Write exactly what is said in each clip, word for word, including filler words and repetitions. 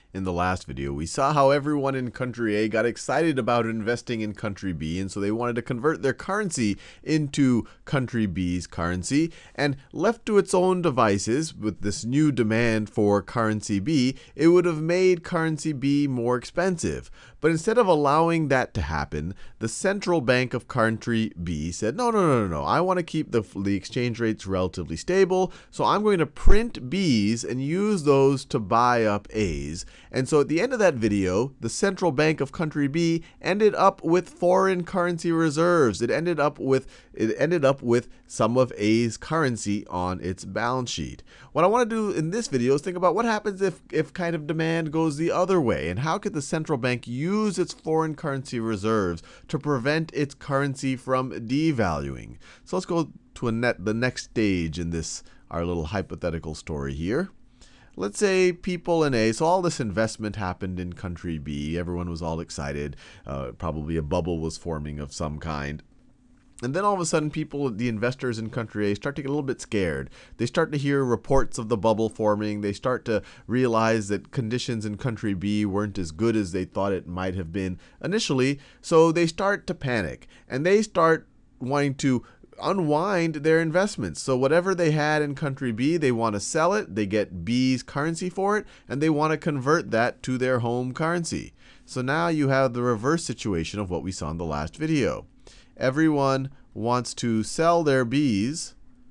In the last video, we saw how everyone in country A got excited about investing in country B, and so they wanted to convert their currency into country B's currency, and left to its own devices with this new demand for currency B, it would have made currency B more expensive. But instead of allowing that to happen, the central bank of country B said, no, no, no, no, no, I want to keep the, the exchange rates relatively stable, so I'm going to print B's and use those to buy up A's. And so at the end of that video, the central bank of country B ended up with foreign currency reserves. It ended up with it ended up with some of A's currency on its balance sheet. What I want to do in this video is think about what happens if, if kind of demand goes the other way, and how could the central bank use its foreign currency reserves to prevent its currency from devaluing. So let's go to a net, the next stage in this, our little hypothetical story here. Let's say people in A, so all this investment happened in country B. Everyone was all excited. Uh, probably a bubble was forming of some kind. And then all of a sudden, people, the investors in country A, start to get a little bit scared. They start to hear reports of the bubble forming. They start to realize that conditions in country B weren't as good as they thought it might have been initially. So they start to panic, and they start wanting to unwind their investments. So whatever they had in country B, they want to sell it. They get B's currency for it, and they want to convert that to their home currency. So now you have the reverse situation of what we saw in the last video. Everyone wants to sell their B's.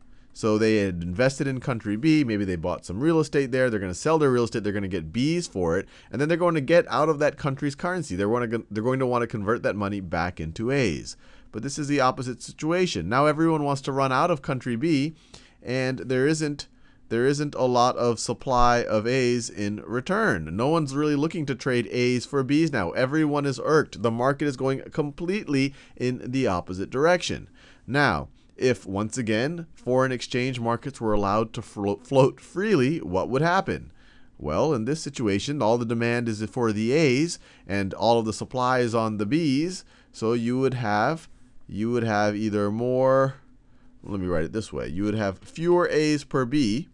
So they had invested in country B. Maybe they bought some real estate there. They're going to sell their real estate. They're going to get B's for it. And then they're going to get out of that country's currency. They're going to, they're going to want to convert that money back into A's. But this is the opposite situation. Now everyone wants to run out of country B, and there isn't there isn't a lot of supply of A's in return. No one's really looking to trade A's for B's now. Everyone is irked. The market is going completely in the opposite direction. Now, if once again foreign exchange markets were allowed to float, float freely, what would happen? Well, in this situation, all the demand is for the A's, and all of the supply is on the B's. So you would have you would have either more. Let me write it this way. You would have fewer A's per B.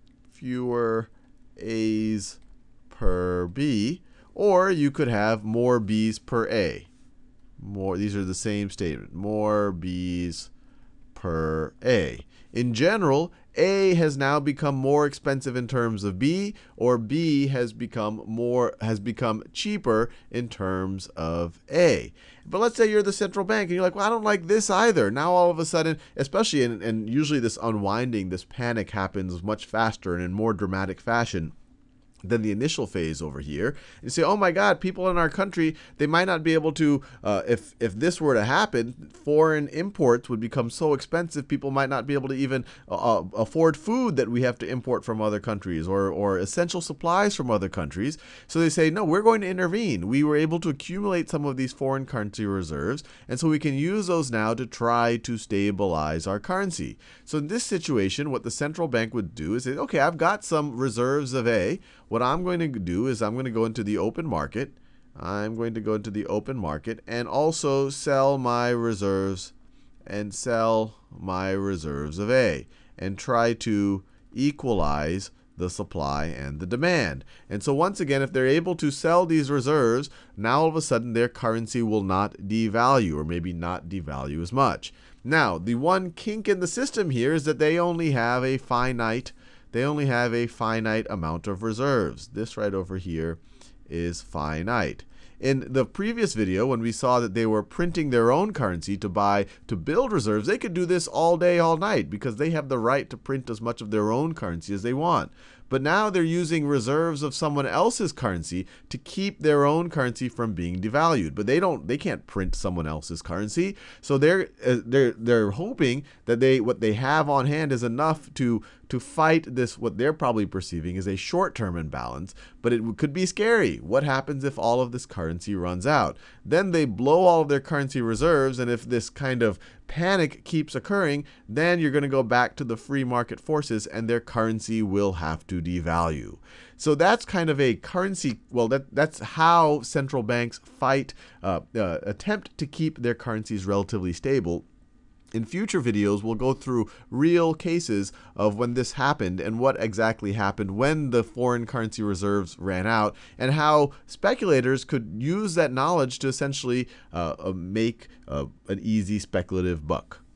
Fewer A's per B, or you could have more B's per A. More, these are the same statement. More B's per A. In general, A has now become more expensive in terms of B, or B has become more has become cheaper in terms of A. But let's say you're the central bank and you're like, well, I don't like this either. Now all of a sudden, especially in, and usually this unwinding, this panic happens much faster and in more dramatic fashion than the initial phase over here. And you say, oh my God, people in our country, they might not be able to, uh, if, if this were to happen, foreign imports would become so expensive, people might not be able to even uh, afford food that we have to import from other countries, or, or essential supplies from other countries. So they say, no, we're going to intervene. We were able to accumulate some of these foreign currency reserves, and so we can use those now to try to stabilize our currency. So in this situation, what the central bank would do is say, okay, I've got some reserves of A. What I'm going to do is I'm going to go into the open market. I'm going to go into the open market and also sell my reserves and sell my reserves of A and try to equalize the supply and the demand. And so once again, if they're able to sell these reserves, now all of a sudden their currency will not devalue, or maybe not devalue as much. Now, the one kink in the system here is that they only have a finite They only have a finite amount of reserves. This right over here is finite. In the previous video, when we saw that they were printing their own currency to buy, to build reserves, they could do this all day, all night, because they have the right to print as much of their own currency as they want. But now they're using reserves of someone else's currency to keep their own currency from being devalued. But they don't, they can't print someone else's currency. So they're uh, they're they're hoping that they what they have on hand is enough to to fight this, what they're probably perceiving as a short-term imbalance. But it could be scary. What happens if all of this currency runs out? Then they blow all of their currency reserves, and if this kind of panic keeps occurring, then you're going to go back to the free market forces, and their currency will have to devalue. So that's kind of a currency, well, that, that's how central banks fight, uh, uh, attempt to keep their currencies relatively stable In future videos, we'll go through real cases of when this happened and what exactly happened when the foreign currency reserves ran out, and how speculators could use that knowledge to essentially uh, uh, make uh, an easy speculative buck.